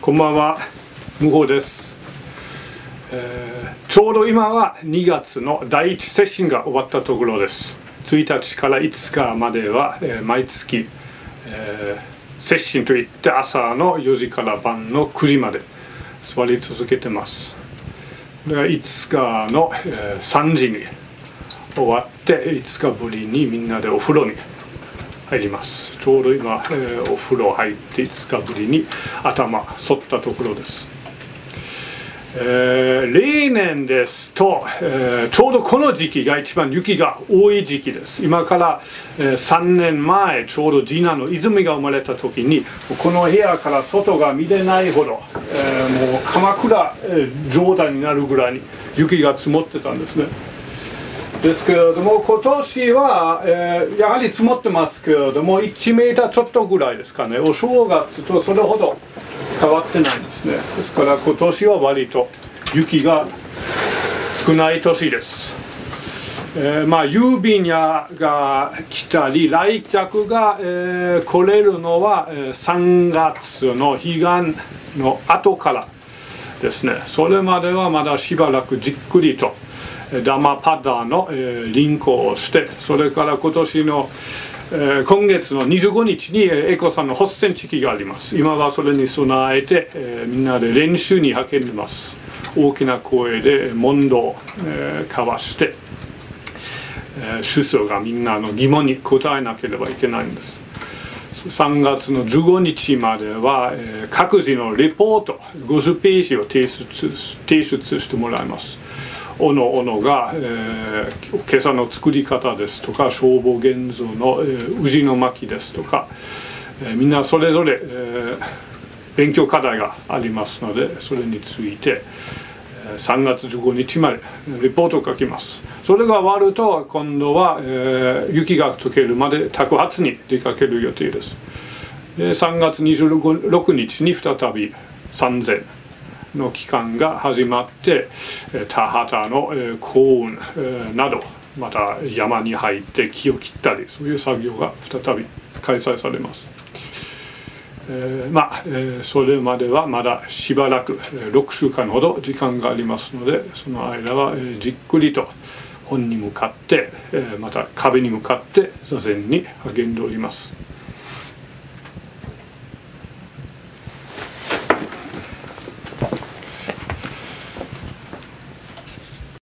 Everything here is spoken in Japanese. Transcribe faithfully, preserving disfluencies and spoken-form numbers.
こんばんは、無法です、えー、ちょうど今はにがつのだいいちセッションが終わったところです。ついたちからいつかまでは、えー、毎月、えー、セッションといって朝のよじから晩のくじまで座り続けてます。でいつかの、えー、さんじに終わっていつかぶりにみんなでお風呂に入ります。ちょうど今、えー、お風呂入っていつかぶりに頭剃ったところです。えー、例年ですと、えー、ちょうどこの時期が一番雪が多い時期です。今から、えー、さんねんまえちょうど次男の泉が生まれた時にこの部屋から外が見れないほど、えー、もう鎌倉、えー、状態になるぐらいに雪が積もってたんですね。ですけれども今年は、えー、やはり積もってますけれどもいちメーターちょっとぐらいですかね。お正月とそれほど変わってないんですね。ですから今年は割と雪が少ない年です。えー、まあ郵便屋が来たり来客が、えー、来れるのは、えー、さんがつの彼岸の後からですね。それまではまだしばらくじっくりとダマパダの、えー、輪行をして、それから今年の、えー、今月のにじゅうごにちにエコさんの発線式があります。今はそれに備えて、えー、みんなで練習に励んでます。大きな声で問答を、えー、交わして、えー、主訴がみんなの疑問に答えなければいけないんです。さんがつのじゅうごにちまでは、えー、各自のレポートごじゅっページを提出、提出してもらいます。おのおのが、えー、今朝の作り方ですとか消防現像の、えー、宇治の巻ですとか、えー、みんなそれぞれ、えー、勉強課題がありますのでそれについて、えー、さんがつじゅうごにちまでレポートを書きます。それが終わると今度は、えー、雪が溶けるまで托発に出かける予定です。でさんがつにじゅうろくにちに再びさんぜんの期間が始まって田畑の耕運などまた山に入って木を切ったりそういう作業が再び開催されます。えー、まあ、えー、それまではまだしばらくろくしゅうかんほど時間がありますのでその間はじっくりと本に向かってまた壁に向かって座禅に励んでおります。